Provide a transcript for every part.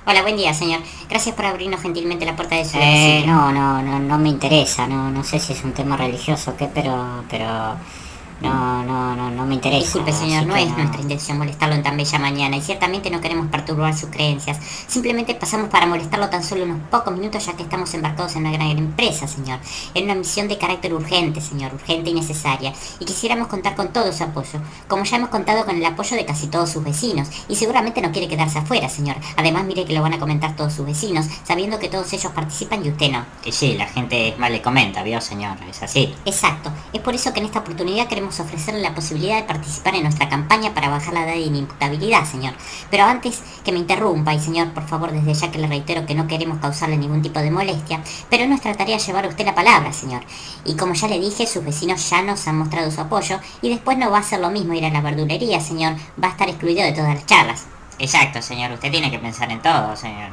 Hola, buen día, señor. Gracias por abrirnos gentilmente la puerta de su domicilio. No me interesa, no sé si es un tema religioso o qué, pero no me interesa, Disculpe, señor, así no que es no. nuestra intención molestarlo en tan bella mañana y ciertamente no queremos perturbar sus creencias. Simplemente pasamos para molestarlo tan solo unos pocos minutos ya que estamos embarcados en una gran empresa, señor. En una misión de carácter urgente, señor, urgente y necesaria. Y quisiéramos contar con todo su apoyo, como ya hemos contado con el apoyo de casi todos sus vecinos. Y seguramente no quiere quedarse afuera, señor. Además, mire que lo van a comentar todos sus vecinos, sabiendo que todos ellos participan y usted no. Y sí, la gente más le comenta, ¿vio, señor? Es así. Exacto. Es por eso que en esta oportunidad queremos ofrecerle la posibilidad de participar en nuestra campaña para bajar la edad de inimputabilidad, señor. Pero antes que me interrumpa, y señor, por favor, desde ya que le reitero que no queremos causarle ningún tipo de molestia, pero es nuestra tarea llevar a usted la palabra, señor. Y como ya le dije, sus vecinos ya nos han mostrado su apoyo y después no va a ser lo mismo ir a la verdulería, señor. Va a estar excluido de todas las charlas. Exacto, señor, usted tiene que pensar en todo, señor.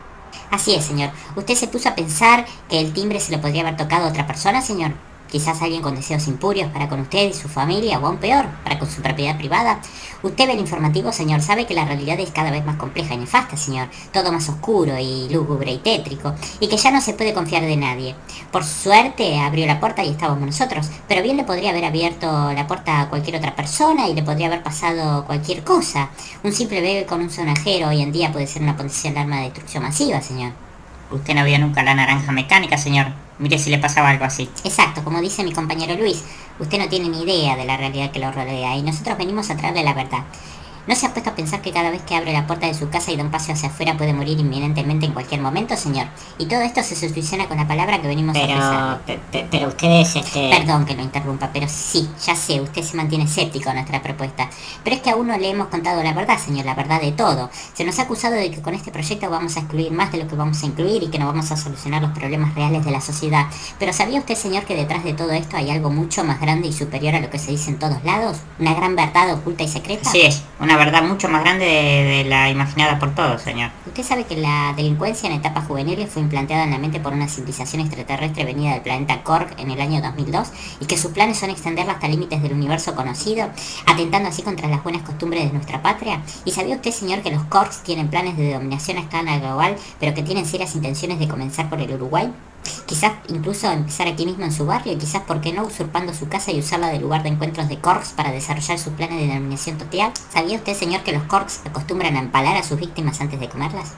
Así es, señor. ¿Usted se puso a pensar que el timbre se lo podría haber tocado a otra persona, señor? Quizás alguien con deseos impurios para con usted y su familia, o aún peor, para con su propiedad privada. Usted ve el informativo, señor, sabe que la realidad es cada vez más compleja y nefasta, señor. Todo más oscuro y lúgubre y tétrico, y que ya no se puede confiar de nadie. Por suerte abrió la puerta y estábamos nosotros, pero bien le podría haber abierto la puerta a cualquier otra persona y le podría haber pasado cualquier cosa. Un simple bebé con un sonajero hoy en día puede ser una potencial arma de destrucción masiva, señor. Usted no vio nunca la naranja mecánica, señor. Mire si le pasaba algo así. Exacto, como dice mi compañero Luis, usted no tiene ni idea de la realidad que lo rodea y nosotros venimos a traerle la verdad. ¿No se ha puesto a pensar que cada vez que abre la puerta de su casa y da un paso hacia afuera puede morir inminentemente en cualquier momento, señor? Y todo esto se soluciona con la palabra que venimos a ofrecerle. Pero ustedes, Perdón que lo interrumpa, pero sí, ya sé, usted se mantiene escéptico a nuestra propuesta. Pero es que aún no le hemos contado la verdad, señor, la verdad de todo. Se nos ha acusado de que con este proyecto vamos a excluir más de lo que vamos a incluir y que no vamos a solucionar los problemas reales de la sociedad. Pero ¿sabía usted, señor, que detrás de todo esto hay algo mucho más grande y superior a lo que se dice en todos lados? ¿Una gran verdad oculta y secreta? así es, una verdad mucho más grande de la imaginada por todos, señor. Usted sabe que la delincuencia en etapas juveniles fue implantada en la mente por una civilización extraterrestre venida del planeta Korg en el año 2002 y que sus planes son extenderla hasta límites del universo conocido, atentando así contra las buenas costumbres de nuestra patria. ¿Y sabía usted, señor, que los Korgs tienen planes de dominación a escala global, pero que tienen serias intenciones de comenzar por el Uruguay? Quizás incluso empezar aquí mismo en su barrio y quizás, ¿por qué no?, usurpando su casa y usarla de lugar de encuentros de Korgs para desarrollar sus planes de dominación total. ¿Sabía usted, señor, que los Korgs acostumbran a empalar a sus víctimas antes de comerlas?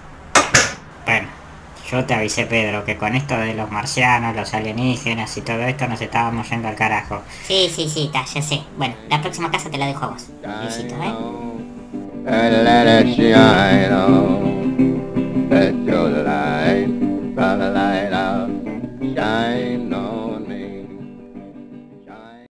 Bueno, yo te avisé, Pedro, que con esto de los marcianos, los alienígenas y todo esto nos estábamos yendo al carajo. Sí, ya sé. Bueno, la próxima casa te la dejo a vos, Luisito, ¿eh? Let it shine on.